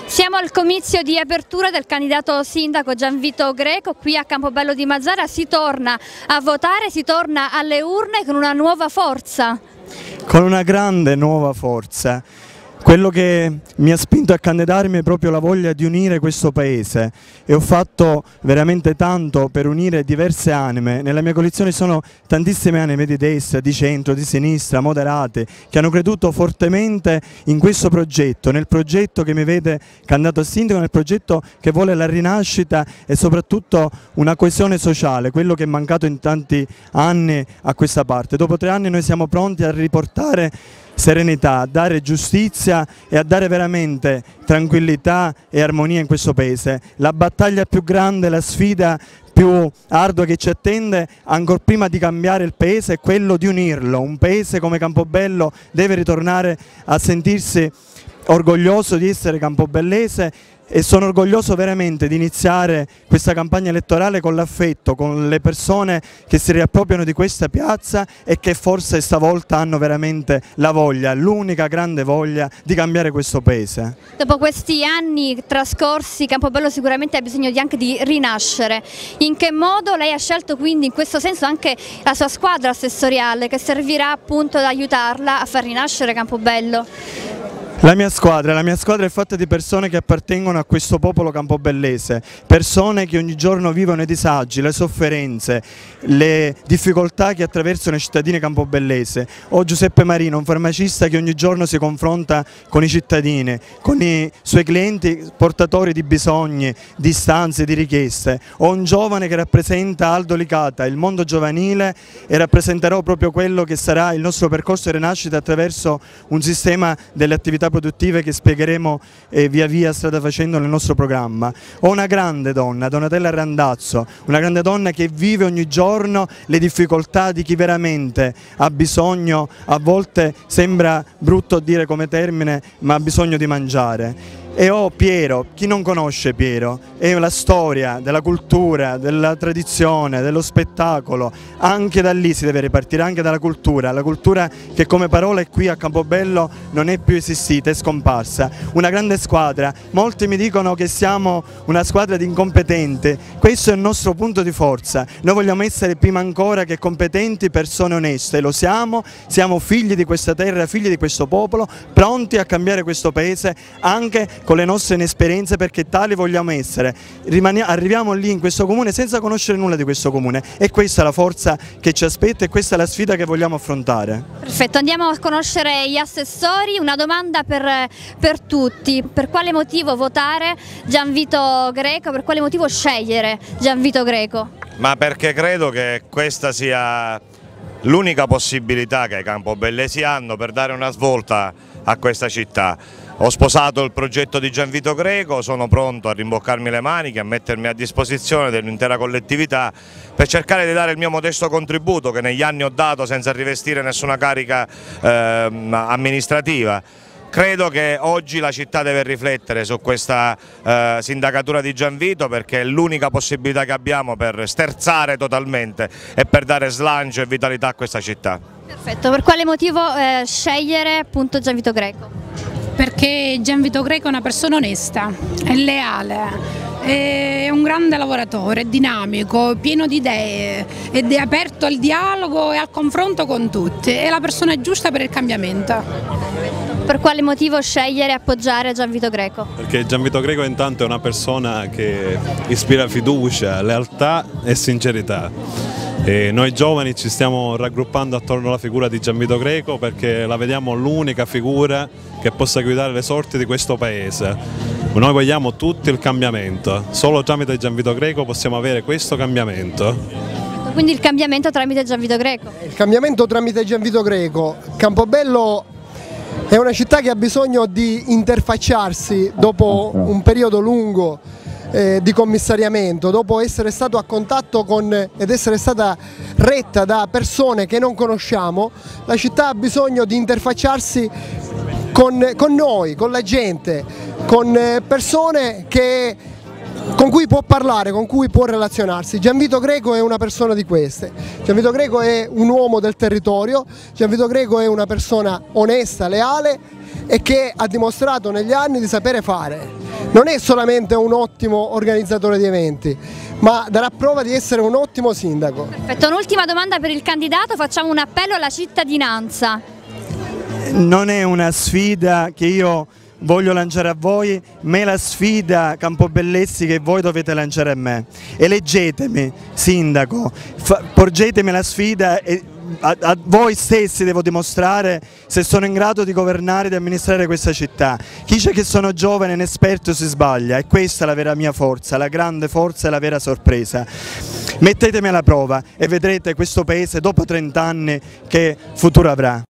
Siamo al comizio di apertura del candidato sindaco Gianvito Greco qui a Campobello di Mazara. Si torna a votare, si torna alle urne con una nuova forza. Con una grande nuova forza. Quello che mi ha spinto a candidarmi è proprio la voglia di unire questo paese e ho fatto veramente tanto per unire diverse anime. Nella mia coalizione sono tantissime anime di destra, di centro, di sinistra, moderate, che hanno creduto fortemente in questo progetto, nel progetto che mi vede candidato a sindaco, nel progetto che vuole la rinascita e soprattutto una coesione sociale, quello che è mancato in tanti anni a questa parte. Dopo 3 anni noi siamo pronti a riportare serenità, a dare giustizia e a dare veramente tranquillità e armonia in questo paese. La battaglia più grande, la sfida più ardua che ci attende, ancor prima di cambiare il paese, è quello di unirlo. Un paese come Campobello deve ritornare a sentirsi orgoglioso di essere campobellese e sono orgoglioso veramente di iniziare questa campagna elettorale con l'affetto, con le persone che si riappropriano di questa piazza e che forse stavolta hanno veramente la voglia, l'unica grande voglia di cambiare questo paese. Dopo questi anni trascorsi Campobello sicuramente ha bisogno anche di rinascere. In che modo lei ha scelto quindi in questo senso anche la sua squadra assessoriale che servirà appunto ad aiutarla a far rinascere Campobello? La mia squadra è fatta di persone che appartengono a questo popolo campobellese, persone che ogni giorno vivono i disagi, le sofferenze, le difficoltà che attraversano i cittadini campobellese. Ho Giuseppe Marino, un farmacista che ogni giorno si confronta con i cittadini, con i suoi clienti portatori di bisogni, di istanze, di richieste. Ho un giovane che rappresenta Aldo Licata, il mondo giovanile, e rappresenterò proprio quello che sarà il nostro percorso di rinascita attraverso un sistema delle attività produttive che spiegheremo via via strada facendo nel nostro programma. Ho una grande donna, Donatella Randazzo, una grande donna che vive ogni giorno le difficoltà di chi veramente ha bisogno, a volte sembra brutto dire come termine, ma ha bisogno di mangiare. E ho Piero, chi non conosce Piero, è la storia della cultura, della tradizione, dello spettacolo, anche da lì si deve ripartire, anche dalla cultura, la cultura che come parola qui a Campobello non è più esistita, è scomparsa. Una grande squadra, molti mi dicono che siamo una squadra di incompetenti, questo è il nostro punto di forza, noi vogliamo essere prima ancora che competenti persone oneste, lo siamo figli di questa terra, figli di questo popolo, pronti a cambiare questo paese anche con le nostre inesperienze, perché tali vogliamo essere. Arriviamo lì in questo comune senza conoscere nulla di questo comune e questa è la forza che ci aspetta e questa è la sfida che vogliamo affrontare. Perfetto, andiamo a conoscere gli assessori. Una domanda per tutti: per quale motivo votare Gianvito Greco, per quale motivo scegliere Gianvito Greco? Ma perché credo che questa sia l'unica possibilità che i campobellesi hanno per dare una svolta a questa città. Ho sposato il progetto di Gianvito Greco, sono pronto a rimboccarmi le maniche, a mettermi a disposizione dell'intera collettività per cercare di dare il mio modesto contributo che negli anni ho dato senza rivestire nessuna carica amministrativa. Credo che oggi la città deve riflettere su questa sindacatura di Gianvito, perché è l'unica possibilità che abbiamo per sterzare totalmente e per dare slancio e vitalità a questa città. Perfetto, per quale motivo scegliere appunto Gianvito Greco? Perché Gianvito Greco è una persona onesta, è leale, è un grande lavoratore, è dinamico, pieno di idee ed è aperto al dialogo e al confronto con tutti, è la persona giusta per il cambiamento. Per quale motivo scegliere e appoggiare Gianvito Greco? Perché Gianvito Greco intanto è una persona che ispira fiducia, lealtà e sincerità. E noi giovani ci stiamo raggruppando attorno alla figura di Gianvito Greco perché la vediamo l'unica figura che possa guidare le sorti di questo paese. Noi vogliamo tutti il cambiamento, solo tramite Gianvito Greco possiamo avere questo cambiamento. Quindi il cambiamento tramite Gianvito Greco? Il cambiamento tramite Gianvito Greco. Campobello è una città che ha bisogno di interfacciarsi dopo un periodo lungo di commissariamento, dopo essere stato a contatto con ed essere stata retta da persone che non conosciamo. La città ha bisogno di interfacciarsi con noi, con la gente, con persone con cui può parlare, con cui può relazionarsi. Gianvito Greco è una persona di queste. Gianvito Greco è un uomo del territorio, Gianvito Greco è una persona onesta, leale e che ha dimostrato negli anni di sapere fare. non è solamente un ottimo organizzatore di eventi, ma darà prova di essere un ottimo sindaco. Perfetto, un'ultima domanda per il candidato, facciamo un appello alla cittadinanza. Non è una sfida che io voglio lanciare a voi, ma è la sfida Campobellesi che voi dovete lanciare a me. Eleggetemi sindaco, porgetemi la sfida e a voi stessi devo dimostrare se sono in grado di governare e di amministrare questa città. Chi c'è che sono giovane e inesperto si sbaglia, e questa è la vera mia forza, la grande forza e la vera sorpresa. Mettetemi alla prova e vedrete questo paese dopo 30 anni che futuro avrà.